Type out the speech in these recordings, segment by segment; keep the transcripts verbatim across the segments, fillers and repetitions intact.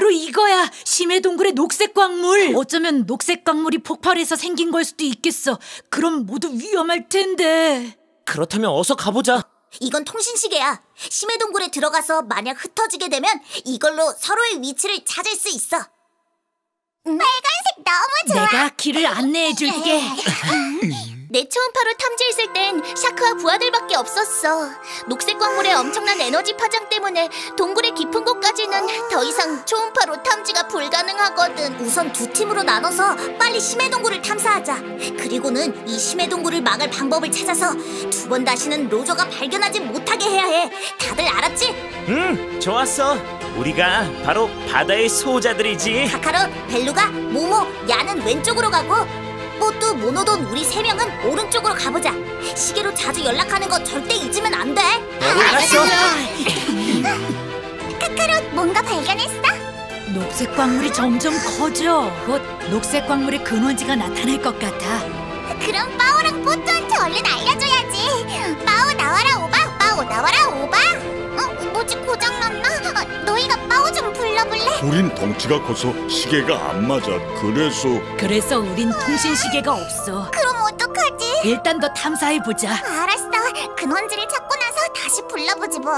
바로 이거야. 심해동굴의 녹색 광물. 어쩌면 녹색 광물이 폭발해서 생긴 걸 수도 있겠어. 그럼 모두 위험할 텐데. 그렇다면 어서 가보자. 이건 통신시계야. 심해동굴에 들어가서 만약 흩어지게 되면 이걸로 서로의 위치를 찾을 수 있어. 빨간색 너무 좋아. 내가 길을 안내해줄게. 내 초음파로 탐지했을 땐 샤크와 부하들밖에 없었어. 녹색 광물의 엄청난 에너지 파장 때문에 동굴의 깊은 곳까지는 더 이상 초음파로 탐지가 불가능하거든. 우선 두 팀으로 나눠서 빨리 심해동굴을 탐사하자. 그리고는 이 심해동굴을 막을 방법을 찾아서 두 번 다시는 로저가 발견하지 못하게 해야 해. 다들 알았지? 응, 좋았어. 우리가 바로 바다의 수호자들이지. 카카롯, 벨루가, 모모, 야는 왼쪽으로 가고 뽀뚜, 모노돈 우리 세 명은 오른쪽으로 가보자. 시계로 자주 연락하는 거 절대 잊으면 안 돼. 알았어. 카카롯 뭔가 발견했어? 녹색 광물이 점점 커져. 곧 녹색 광물의 근원지가 나타날 것 같아. 그럼 빠오랑 뽀뚜한테 얼른 알려줘야지. 빠오 나와라 오바, 빠오 나와라 오바. 어? 뭐지 고장났나? 어, 너희가 빠오 좀 불러볼래? 우린 덩치가 커서 시계가 안 맞아. 그래서 그래서 우린 통신시계가 없어. 그럼 어떡하지? 일단 더 탐사해보자. 알았어. 근원지를 찾고 나서 다시 불러보지 뭐.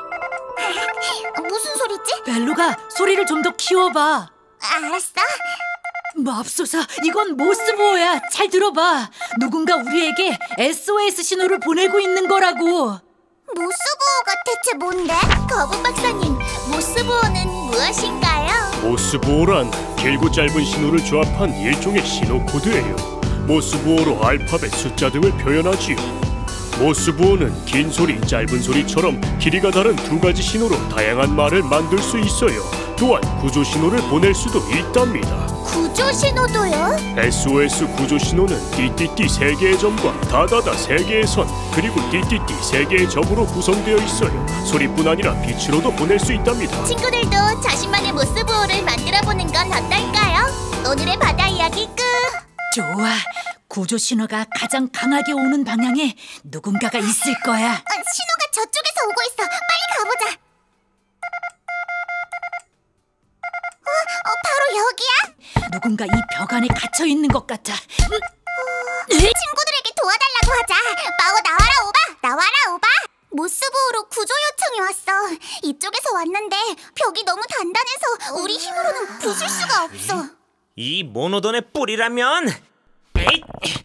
무슨 소리지? 벨루가 소리를 좀 더 키워봐. 알았어. 맙소사, 이건 모스보호야. 잘 들어봐. 누군가 우리에게 에스오에스 신호를 보내고 있는 거라고. 모스보호가 대체 뭔데? 거북 박사님, 모스보호는 무엇인가요? 모스보호란 길고 짧은 신호를 조합한 일종의 신호 코드예요. 모스보호로 알파벳, 숫자 등을 표현하지요. 모스보호는 긴 소리, 짧은 소리처럼 길이가 다른 두 가지 신호로 다양한 말을 만들 수 있어요. 또한 구조 신호를 보낼 수도 있답니다. 구조 신호도요? 에스오에스 구조 신호는 띠띠띠 세 개의 점과 다다다 세 개의 선, 그리고 띠띠띠 세 개의 점으로 구성되어 있어요. 소리뿐 아니라 빛으로도 보낼 수 있답니다. 친구들도 자신만의 모스보호를 만들어보는 건 어떨까요? 오늘의 바다 이야기 끝! 좋아. 구조 신호가 가장 강하게 오는 방향에 누군가가 있을 거야. 어, 신호가 저쪽에서 오고 있어. 빨리 가보자. 어, 어, 바로 여기야? 누군가 이 벽 안에 갇혀 있는 것 같아. 음. 친구들에게 도와달라고 하자. 빠오 나와라 오바, 나와라 오바. 모스보호로 구조 요청이 왔어. 이쪽에서 왔는데 벽이 너무 단단해서 우리 힘으로는 부술 수가 없어. 이 모노돈의 뿔이라면. 에잇!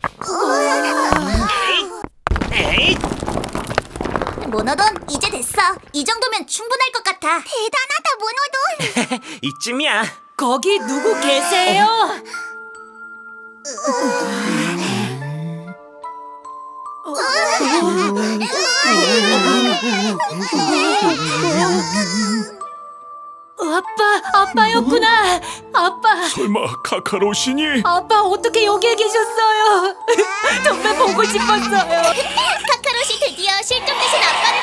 에잇! 모노돈, 이제 됐어. 이 정도면 충분할 것 같아. 대단하다 모노돈. 이쯤이야. 거기 누구 계세요? 아빠, 아빠였구나. 아빠. 설마 카카로시니? 아빠 어떻게 여기에 계셨어요? 정말 보고 싶었어요. 카카롯이 드디어 실종 대신 아빠를